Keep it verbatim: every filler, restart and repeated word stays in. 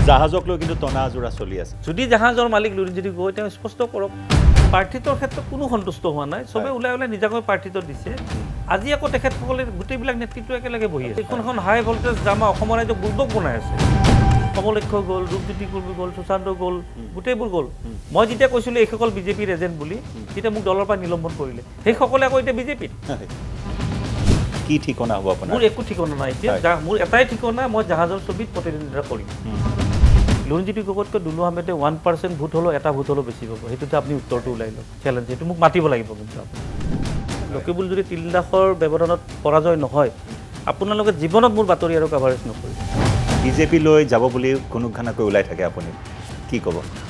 জাহাজক লৈ কিন্তু টনা আজোৰা চলি আছে যদি জাহাজৰ মালিক লুৰিণজ্যোতি গগৈ তেওঁ স্পষ্ট কৰক প্ৰাৰ্থিতৰ ক্ষেত্ৰত কোনো সন্তুষ্ট হোৱা নাই চবে ওলাই ওলাই নিজাকৈ প্ৰাৰ্থিত দিছে আজি আকৌ তেখেতসকলে গোটেইবিলাক নেতৃত্ব একেলগে বহি আছে এইখন এখন হাই ভল্টেজ ড্ৰামা অসমৰ ৰাইজক বুৰ্বক বনাই আছে কমলক্ষ্য গ'ল ৰূপজ্যোতি কুৰ্মী গ'ল সুশান্ত গ'ল গোটেইবোৰ গ'ল মই যেতিয়া কৈছিলোঁ এইসকল বিজেপিৰ এজেণ্ট বুলি তেতিয়া মোক দলৰ পৰা নিলম্বন কৰিলে সেইসকলে আকৌ এতিয়া বিজেপিত কি ঠিকনা হ'ব আপোনাৰ মোৰ একো ঠিকনা নাই এতিয়া মোৰ এটাই ঠিকনা মই জাহাজৰ ছবিত প্ৰতিদ্বন্দ্বিতা কৰিম লুৰিণজ্যোতি গগৈতকৈ দুলু আহমেদে ওৱান পাৰ্চেণ্ট ভোট হ'লেও এটা ভোট হ'লেও বেছি পাব সেইটোতে আপুনি উত্তৰটো ওলাই লওক চেলেঞ্জ সেইটো মোক মাতিব লাগিব কিন্তু আপুনি লক্ষীপুৰ যদি তিলদাসৰ ব্যৱধানত পৰাজয় নহয় আপোনালোকে জীৱনত মোৰ বাতৰি আৰু কাভাৰেজ নকৰিব বিজেপি লৈ যাব বুলি কোনো ঘানাকৈ ওলাই থাকে আপুনি কি ক'ব